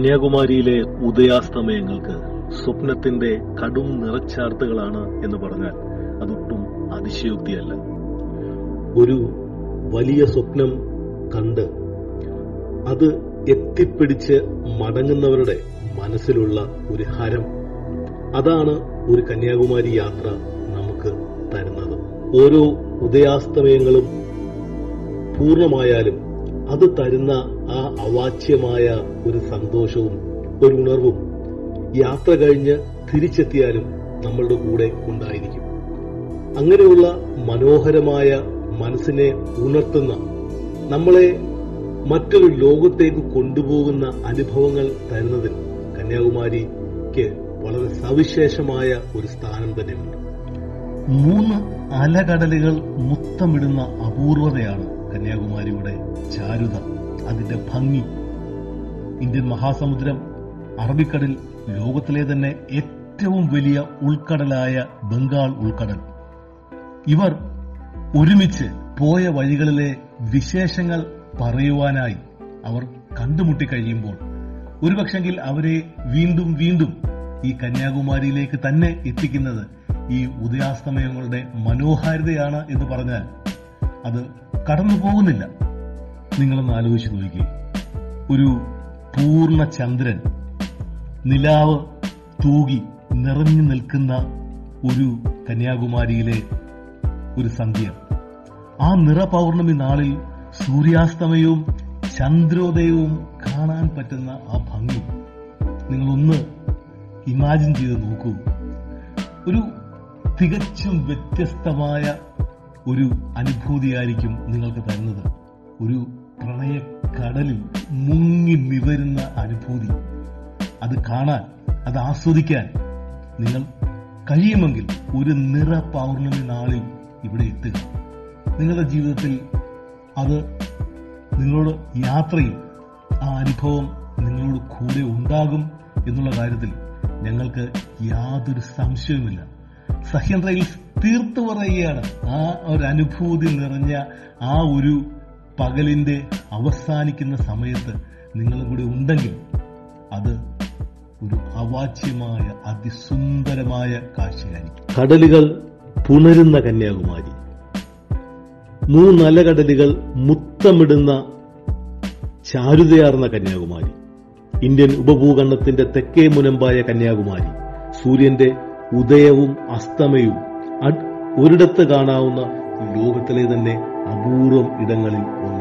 കന്യാകുമാരിയിലെ ഉദയാസ്തമയങ്ങൾക്ക് സ്വപ്നത്തിന്റെ കടും നിറച്ചാർത്തുകളാണ് എന്ന് പറഞ്ഞാൽ അതൊട്ടും അതിശയോക്തിയല്ല. ഒരു വലിയ സ്വപ്നം കണ്ട് അത് എത്തിപ്പിടിച്ച് മടങ്ങുന്നവരുടെ മനസ്സിലുള്ള ഒരു ഹരം, അതാണ് ഒരു കന്യാകുമാരി യാത്ര നമുക്ക് തരുന്നത്. ഓരോ ഉദയാസ്തമയങ്ങളും പൂർണ്ണമായാലും അത് തരുന്ന ആ അവാച്യമായ ഒരു സന്തോഷവും ഒരു ഉണർവും യാത്ര കഴിഞ്ഞ് തിരിച്ചെത്തിയാലും നമ്മളുടെ കൂടെ ഉണ്ടായിരിക്കും. അങ്ങനെയുള്ള മനോഹരമായ മനസ്സിനെ ഉണർത്തുന്ന, നമ്മളെ മറ്റൊരു ലോകത്തേക്ക് കൊണ്ടുപോകുന്ന അനുഭവങ്ങൾ തരുന്നതിൽ കന്യാകുമാരിക്ക് വളരെ സവിശേഷമായ ഒരു സ്ഥാനം തന്നെയുണ്ട്. 3 അലകടലുകൾ മുത്തമിടുന്ന അപൂർവതയാണ് കന്യാകുമാരിയുടെ ചാരുത, അതിന്റെ ഭംഗി. ഇന്ത്യൻ മഹാസമുദ്രം, അറബിക്കടൽ, ലോകത്തിലെ തന്നെ ഏറ്റവും വലിയ ഉൾക്കടലായ ബംഗാൾ ഉൾക്കടൽ, ഇവർ ഒരുമിച്ച് പോയ വഴികളിലെ വിശേഷങ്ങൾ പറയുവാനായി അവർ കണ്ടുമുട്ടിക്കഴിയുമ്പോൾ ഒരുപക്ഷെങ്കിൽ അവരെ വീണ്ടും വീണ്ടും ഈ കന്യാകുമാരിയിലേക്ക് തന്നെ എത്തിക്കുന്നത് ഈ ഉദയാസ്തമയങ്ങളുടെ മനോഹാരിതയാണ് എന്ന് പറഞ്ഞാൽ അത് കടന്നു പോകുന്നില്ല. നിങ്ങളൊന്ന് ആലോചിച്ച് നോക്കിയേ, ഒരു പൂർണ്ണ ചന്ദ്രൻ, നിലാവ് തൂകി നിറഞ്ഞു നിൽക്കുന്ന ഒരു കന്യാകുമാരിയിലെ ഒരു സന്ധ്യ, ആ നിറപൗർണമി നാളിൽ സൂര്യാസ്തമയവും ചന്ദ്രോദയവും കാണാൻ പറ്റുന്ന ആ ഭംഗി നിങ്ങളൊന്ന് ഇമാജിൻ ചെയ്ത് നോക്കൂ. ഒരു തികച്ചും വ്യത്യസ്തമായ ഒരു അനുഭൂതിയായിരിക്കും നിങ്ങൾക്ക് തരുന്നത്. ഒരു പ്രണയക്കടലിൽ മുങ്ങി നിവരുന്ന അനുഭൂതി. അത് കാണാൻ, അത് ആസ്വദിക്കാൻ നിങ്ങൾ കഴിയുമെങ്കിൽ ഒരു നിറ പൗർണമി നാളിൽ ഇവിടെ എത്തുക. നിങ്ങളുടെ ജീവിതത്തിൽ അത് നിങ്ങളോട് യാത്രയിൽ ആ അനുഭവം നിങ്ങളോട് കൂടെ ഉണ്ടാകും എന്നുള്ള കാര്യത്തിൽ ഞങ്ങൾക്ക് യാതൊരു സംശയവുമില്ല. സഹ്യൻ റെയിൽസ് തീർത്തു പറയുകയാണ്, ആ ഒരു അനുഭൂതി നിറഞ്ഞ ആ ഒരു പകലിന്റെ അവസാനിക്കുന്ന സമയത്ത് നിങ്ങളും കൂടി ഉണ്ടെങ്കിൽ അത് ഒരു അവാച്യമായ അതിസുന്ദരമായ കാഴ്ചയായിരിക്കും. കടലുകൾ പുണരുന്ന കന്യാകുമാരി, 3 അലകടലുകൾ മുത്തമിടുന്ന ചാരുതയാർന്ന കന്യാകുമാരി, ഇന്ത്യൻ ഉപഭൂഖണ്ഡത്തിന്റെ തെക്കേ മുനമ്പായ കന്യാകുമാരി, സൂര്യന്റെ ഉദയവും അസ്തമയവും ഒരിടത്ത് കാണാവുന്ന ലോകത്തിലെ തന്നെ അപൂർവം ഇടങ്ങളിൽ ഒന്ന്.